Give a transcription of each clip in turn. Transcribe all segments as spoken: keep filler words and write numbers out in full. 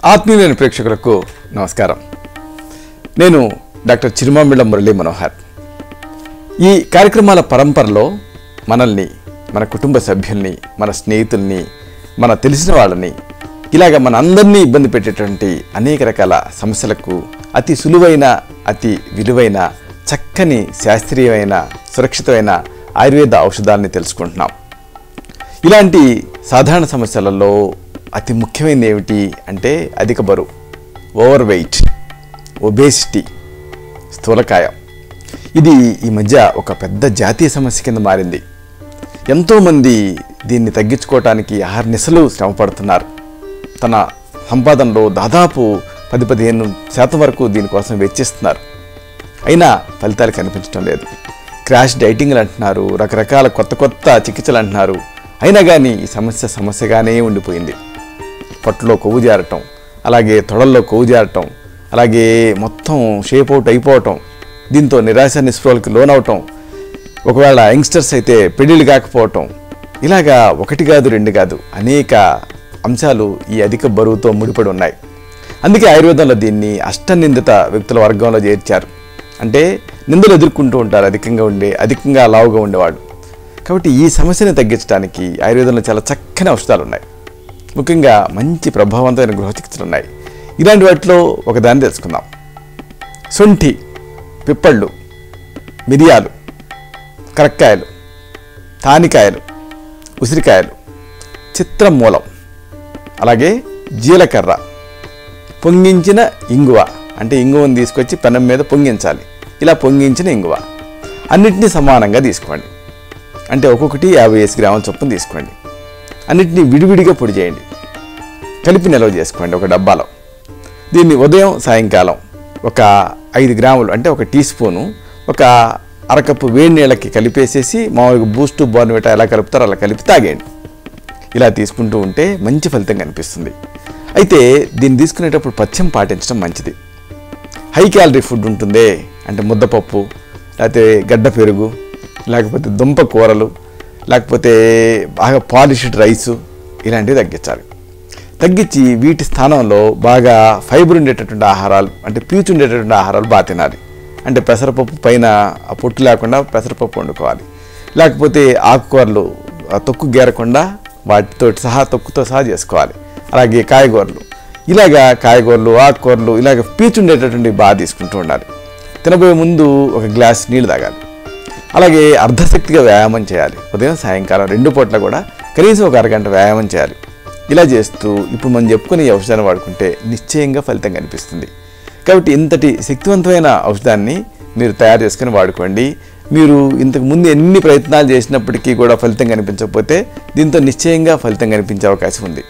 ఆత్మీయులైన ప్రేక్షకులకు నమస్కారం. నేను డాక్టర్ చిరుమామిళ్ళ మురళీ మనోహర్. ఈ కార్యక్రమాల పరంపరలో మనల్ని, మన కుటుంబ సభ్యుల్ని, మన స్నేహితుల్ని, మన తెలిసిన వాళ్ళని, ఇలాగ మన అందరినీ ఇబ్బంది పెట్టేటువంటి అనేక రకాల సమస్యలకు అతి సులువైన, అతి విలువైన, చక్కని, శాస్త్రీయమైన, సురక్షితమైన ఆయుర్వేద ఔషధాలని తెలుసుకుంటున్నాం. ఇలాంటి సాధారణ సమస్యలలో అతి ముఖ్యమైనది ఏమిటి అంటే అధిక బరువు, ఓవర్ వెయిట్, ఒబేసిటీ, స్థూలకాయం. ఇది ఈ మధ్య ఒక పెద్ద జాతీయ సమస్య కింద మారింది. ఎంతోమంది దీన్ని తగ్గించుకోవటానికి అహర్నిశలు శ్రమ పడుతున్నారు. తన సంపాదనలో దాదాపు పది పదిహేను శాతం వరకు దీనికోసం వెచ్చిస్తున్నారు. అయినా ఫలితాలు కనిపించడం లేదు. క్రాష్ డైటింగ్లు అంటున్నారు, రకరకాల కొత్త కొత్త చికిత్సలు అంటున్నారు. అయినా కానీ ఈ సమస్య సమస్యగానే ఉండిపోయింది. పొట్టలో కొవ్వు జారటం, అలాగే తొడల్లో కొవ్వు జారటం, అలాగే మొత్తం షేప్ అవుట్ అయిపోవటం, దీంతో నిరాశ నిస్పృహలకు లోనవటం, ఒకవేళ యంగ్స్టర్స్ అయితే పెళ్ళిళ్ళు కాకపోవటం, ఇలాగా ఒకటి కాదు రెండు కాదు అనేక అంశాలు ఈ అధిక బరువుతో ముడిపడి ఉన్నాయి. అందుకే ఆయుర్వేదంలో దీన్ని అష్టనిందిత వ్యక్తుల వర్గంలో చేర్చారు. అంటే నిందలు ఎదుర్కొంటూ ఉంటారు అధికంగా ఉండే అధికంగా లావుగా ఉండేవాళ్ళు. కాబట్టి ఈ సమస్యను తగ్గించడానికి ఆయుర్వేదంలో చాలా చక్కని ఔషధాలు ఉన్నాయి. ముఖ్యంగా మంచి ప్రభావవంతమైన గృహ చికిత్సలు ఉన్నాయి. ఇలాంటి వాటిలో ఒకదాన్ని తెలుసుకుందాం. శొంఠి, పిప్పళ్ళు, మిరియాలు, కరక్కాయలు, తానికాయలు, ఉసిరికాయలు, చిత్రమూలం, అలాగే జీలకర్ర, పొంగించిన ఇంగువ, అంటే ఇంగువను తీసుకొచ్చి పెనం మీద పొంగించాలి. ఇలా పొంగించిన ఇంగువ అన్నిటినీ సమానంగా తీసుకోండి. అంటే ఒక్కొక్కటి యాభై ఐదు గ్రాముల చొప్పున తీసుకోండి. అన్నిటినీ విడివిడిగా పొడి చేయండి. కలిపి నిల్వ చేసుకోండి ఒక డబ్బాలో. దీన్ని ఉదయం సాయంకాలం ఒక ఐదు గ్రాములు అంటే ఒక టీ స్పూను ఒక అరకప్పు వేడి నీళ్ళకి కలిపేసేసి మామూలుగా బూస్టు బోర్న్విటా ఎలా కలుపుతారో అలా కలిపి తాగేయండి. ఇలా తీసుకుంటూ ఉంటే మంచి ఫలితం కనిపిస్తుంది. అయితే దీన్ని తీసుకునేటప్పుడు పథ్యం పాటించడం మంచిది. హై క్యాలరీ ఫుడ్ ఉంటుందే, అంటే ముద్దపప్పు, లేకపోతే గడ్డ పెరుగు, లేకపోతే దుంప కూరలు, లేకపోతే బాగా పాలిష్డ్ రైసు, ఇలాంటివి తగ్గించాలి. తగ్గించి వీటి స్థానంలో బాగా ఫైబర్ ఉండేటటువంటి ఆహారాలు, అంటే పీచు ఉండేటటువంటి ఆహారాలు బాగా తినాలి. అంటే పెసరపప్పు పైన ఆ పొట్టు లేకుండా పెసరపప్పు వండుకోవాలి. లేకపోతే ఆకుకూరలు తొక్కు గేరకుండా వాటితో సహా తొక్కుతో సహా చేసుకోవాలి. అలాగే కాయగూరలు, ఇలాగా కాయగూరలు, ఆకుకూరలు, ఇలాగ పీచు ఉండేటటువంటి బాగా తీసుకుంటూ ఉండాలి. తినబోయే ముందు ఒక గ్లాస్ నీళ్ళు తాగాలి. అలాగే అర్ధశక్తిగా వ్యాయామం చేయాలి. ఉదయం సాయంకాలం రెండు పూట్ల కూడా కనీసం ఒక అరగంట వ్యాయామం చేయాలి. ఇలా చేస్తూ ఇప్పుడు మనం చెప్పుకుని ఈ ఔషధాన్ని వాడుకుంటే నిశ్చయంగా ఫలితం కనిపిస్తుంది. కాబట్టి ఇంతటి శక్తివంతమైన ఔషధాన్ని మీరు తయారు చేసుకుని వాడుకోండి. మీరు ఇంతకు ముందు ఎన్ని ప్రయత్నాలు చేసినప్పటికీ కూడా ఫలితం కనిపించకపోతే దీంతో నిశ్చయంగా ఫలితం కనిపించే అవకాశం ఉంది.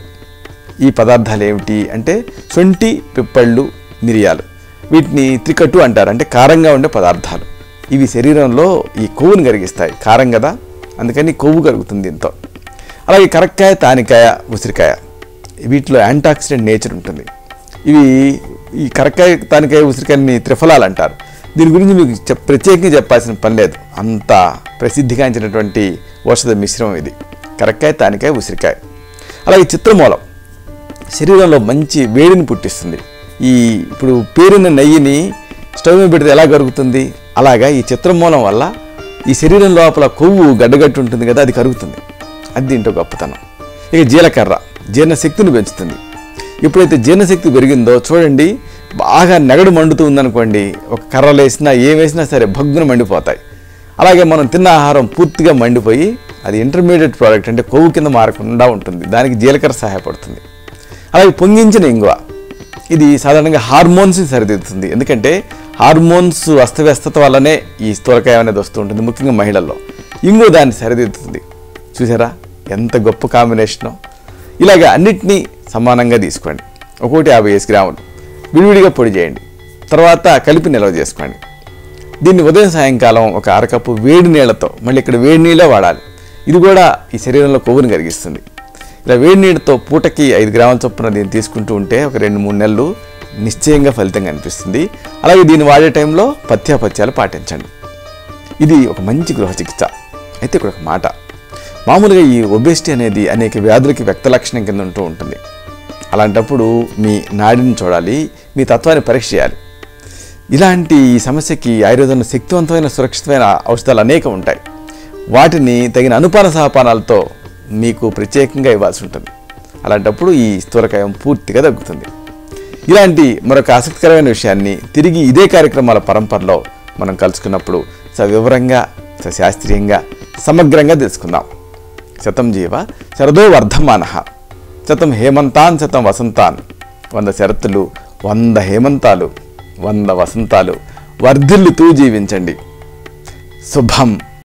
ఈ పదార్థాలు ఏమిటి అంటే శొంఠి, పిప్పళ్ళు, మిరియాలు. వీటిని త్రికట్టు అంటారు, అంటే కారంగా ఉండే పదార్థాలు. ఇవి శరీరంలో ఈ కొవ్వును కరిగిస్తాయి. కారం కదా, అందుకని కొవ్వు కరుగుతుంది దీంతో. అలాగే కరక్కాయ, తానికాయ, ఉసిరికాయ, వీటిలో యాంటాక్సిడెంట్ నేచర్ ఉంటుంది. ఇవి ఈ కరక్కాయ, తానికాయ, ఉసిరికాయని త్రిఫలాలు అంటారు. దీని గురించి మీకు చెప్ ప్రత్యేకంగా చెప్పాల్సిన పని లేదు. అంత ప్రసిద్ధిగాంచినటువంటి ఔషధ మిశ్రమం ఇది కరక్కాయ, తానికాయ, ఉసిరికాయ. అలాగే చిత్రమూలం శరీరంలో మంచి వేడిని పుట్టిస్తుంది. ఈ ఇప్పుడు పేరిన నెయ్యిని స్టవ్ మీద పెడితే ఎలా కరుగుతుంది, అలాగా ఈ చిత్రమూలం వల్ల ఈ శరీరం లోపల కొవ్వు గడ్డగట్టు ఉంటుంది కదా, అది కరుగుతుంది. అది దీంట్లో గొప్పతనం. ఇక జీలకర్ర జీర్ణశక్తిని పెంచుతుంది. ఎప్పుడైతే జీర్ణశక్తి పెరిగిందో చూడండి, బాగా నెగడు మండుతూ ఉందనుకోండి, ఒక కర్రలు వేసినా ఏం వేసినా సరే భగ్గున మండిపోతాయి. అలాగే మనం తిన్న ఆహారం పూర్తిగా మండిపోయి అది ఇంటర్మీడియట్ ప్రోడక్ట్, అంటే కొవ్వు కింద మారకుండా ఉంటుంది. దానికి జీలకర్ర సహాయపడుతుంది. అలాగే పొంగించిన ఇంగువ, ఇది సాధారణంగా హార్మోన్స్ని సరిదిద్దుతుంది. ఎందుకంటే హార్మోన్స్ అస్తవ్యస్తత వల్లనే ఈ స్థూలకాయం అనేది వస్తూ ఉంటుంది, ముఖ్యంగా మహిళల్లో. ఇంగువ దాన్ని సరిదిద్దుతుంది. చూసారా ఎంత గొప్ప కాంబినేషను. ఇలాగ అన్నిటినీ సమానంగా తీసుకోండి. ఒక్కొక్కటి యాభై ఐదు గ్రాములు విడివిడిగా పొడి చేయండి. తర్వాత కలిపి నిల్వ చేసుకోండి. దీన్ని ఉదయం సాయంకాలం ఒక అరకప్పు వేడి నీళ్లతో, మళ్ళీ ఇక్కడ వేడి నీళ్ళే వాడాలి. ఇది కూడా ఈ శరీరంలో కొవ్వును కరిగిస్తుంది. ఇలా వేడి నీళ్ళతో పూటకి ఐదు గ్రాముల చొప్పున దీన్ని తీసుకుంటూ ఉంటే ఒక రెండు మూడు నెలలు నిశ్చయంగా ఫలితం కనిపిస్తుంది. అలాగే దీన్ని వాడే టైంలో పథ్యాపథ్యాలు పాటించండి. ఇది ఒక మంచి గృహ చికిత్స. అయితే ఇక్కడ ఒక మాట, మామూలుగా ఈ ఒబేసిటీ అనేది అనేక వ్యాధులకి వ్యక్త లక్షణం కింద ఉంటూ ఉంటుంది. అలాంటప్పుడు మీ నాడిని చూడాలి, మీ తత్వాన్ని పరీక్ష చేయాలి. ఇలాంటి ఈ సమస్యకి ఆయుర్వేదంలో శక్తివంతమైన సురక్షితమైన ఔషధాలు అనేకం ఉంటాయి. వాటిని తగిన అనుపాన సహపానాలతో మీకు ప్రత్యేకంగా ఇవ్వాల్సి ఉంటుంది. అలాంటప్పుడు ఈ స్థూలకాయం పూర్తిగా తగ్గుతుంది. ఇలాంటి మరొక ఆసక్తికరమైన విషయాన్ని తిరిగి ఇదే కార్యక్రమాల పరంపరలో మనం కలుసుకున్నప్పుడు సవివరంగా, సశాస్త్రీయంగా, సమగ్రంగా తెలుసుకుందాం. శతం జీవ శరదో వర్ధమానః, శతం హేమంతాన్ శతం వసంతాన్. వంద శరత్తులు, వంద హేమంతాలు, వంద వసంతాలు వర్ధిల్లుతూ జీవించండి. శుభం.